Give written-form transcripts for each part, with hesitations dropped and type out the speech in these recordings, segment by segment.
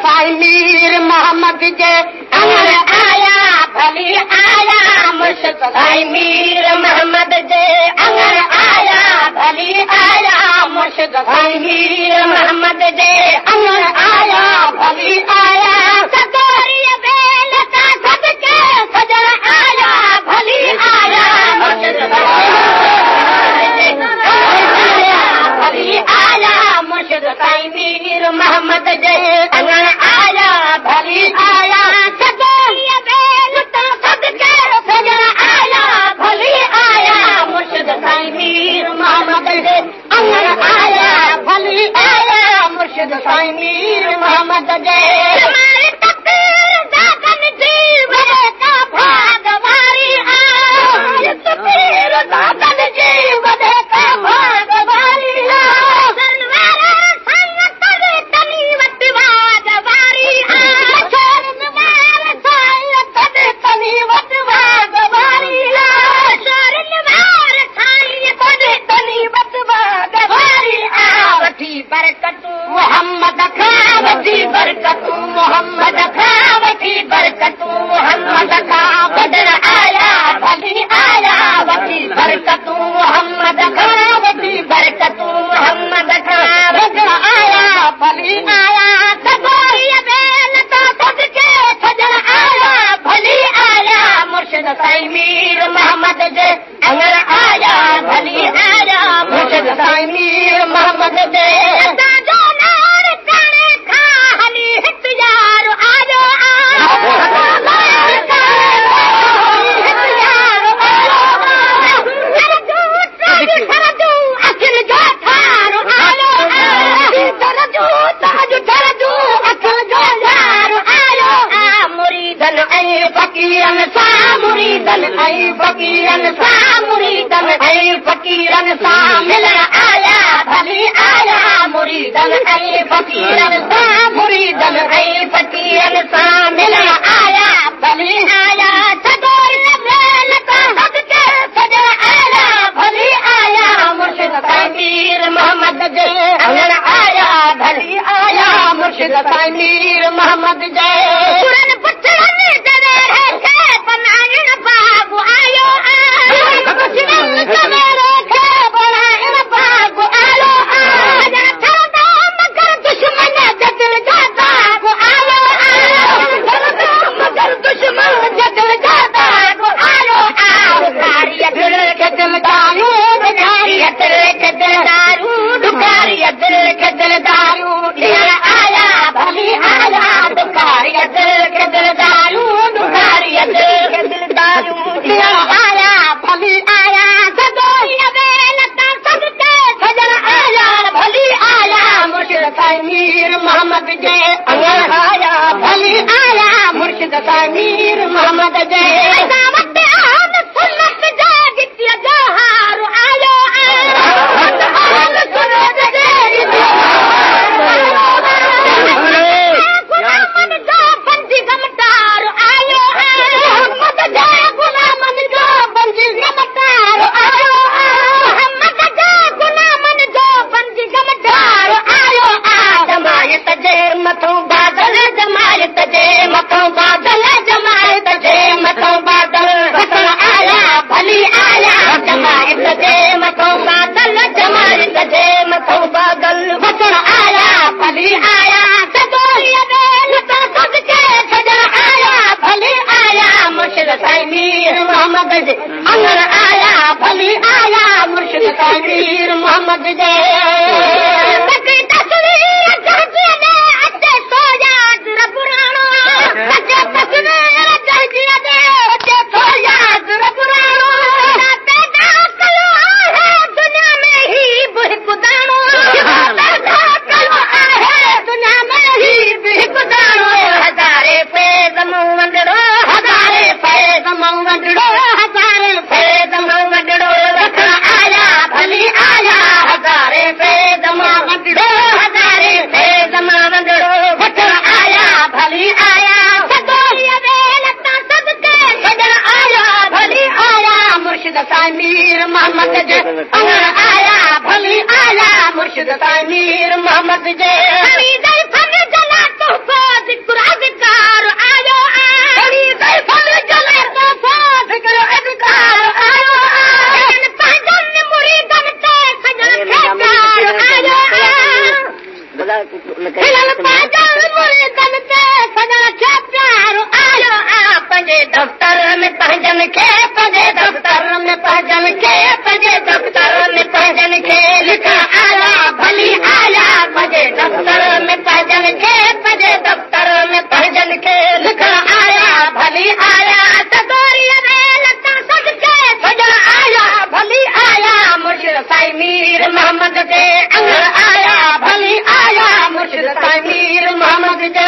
साईं मीर मोहम्मद जे अंगण आया भली आया मुर्शिद साईं मीर मोहम्मद जे अंगण आया भली आया मुर्शिद साईं मीर मोहम्मद जे अंगण आया भली आया सदोरी बेल ता सदके सजण आया भली आया मुर्शिद भली आया मुर्शिद साईं मीर मोहम्मद जे अंगण आया भली आया सदोरी बेल ता सदके सजण आया भली आया मुर्शिद साईं मीर मोहम्मद जे अंगण आया भली आया मुर्शिद साईं मीर मोहम्मद जे हमारे तकदीर दादन जी वहे का भागवारी आ तकदीर दादन जी वहे का भागवारी आ सरवारा संगत रे तनी वट भागवारी आ सरवारा संगत रे तनी वट भागवारी आ सरवारा संगत रे तनी वट भागवारी आ वठी बरकतू मोहम्मद खा वठी बरकतू मोहम्मद खा वठी बरकतू मोहम्मद खा बदर आया भली आया वठी बरकतू मोहम्मद खा वठी बरकतू मोहम्मद खा बदर आया भली आया सदोरी बेल ता सदके सजण आया भली आया मुर्शिद साईं मीर मोहम्मद जे अंगण आया भली आया मुर्शिद साईं मीर मोहम्मद जे असांजो नार काणे खा हली हित यार आजो आ मुरीदन ऐं फ़क़ीरन सां मुरीदन ऐं फ़क़ीरन सां मुरीदन ऐं फ़क़ीरन सां मिलण आया भली आया मुरीदन ऐं फ़क़ीरन सां मुरीदन ऐं फ़क़ीरन सां मिलण आया भली आया सदोरी बेल ता सदके सजण आया भली आया मुर्शिद साईं मीर मोहम्मद जे अंगण आया भली आया मुर्शिद साईं मीर मोहम्मद जे मीर मोहम्मद जे अंगण आया भली आया मुर्शिद साईं मीर मोहम्मद जे मीर मोहम्मद जे अंगण आया भली आया मुर्शिद साईं मीर मोहम्मद जे दफ्तर में पंहिंजन खे पंहिंजे दफ्तर में पंहिंजन खे पंहिंजे दफ्तर में पंहिंजन खे लिखण आया भली आया पंहिंजे दफ्तर में पंहिंजन खे पंहिंजे दफ्तर में पंहिंजन खे लिखण आया भली आया सदोरीअ में लतां सदके सजण आया भली आया मुर्शिद साईं मीर मोहम्मद जे अंगण आया भली आया मुर्शिद साईं मीर मोहम्मद जे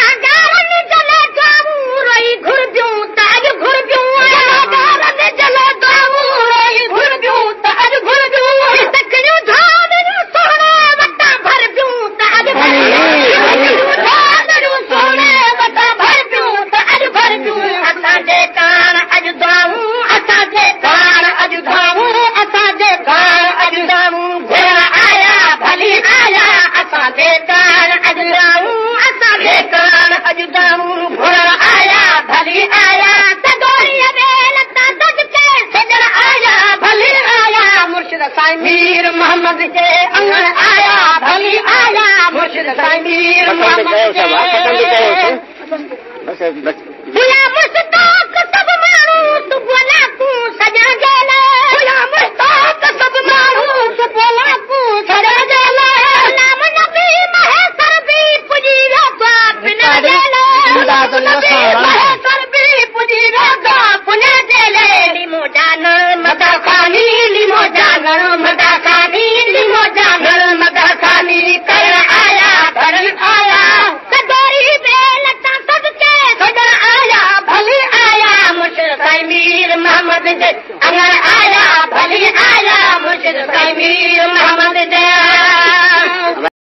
साईं मीर मोहम्मद जे अंगण आया भली आया मुर्शिद साईं मीर मोहम्मद जे हुया मुश्ताक सब माण्हू सुबुह लाकू सजण जे लाइ हुया मुश्ताक सब माण्हू सुबुह लाकू सजण जे लाइ नाम नबी महेसर बि पुॼी वियो पुन जे लाइ महेसर बि पुॼी वियो पुन जे लाइ लीमो जानण मदा खानी लीमो जानण मदा खानी लीमो जानण मदा खानी करण आया भरण आया सदोरी में लतां सदके सजण आया भली आया मुर्शिद साईं मीर मोहम्मद जे अंगण आया भली आया मुर्शिद साईं मीर मोहम्मद जे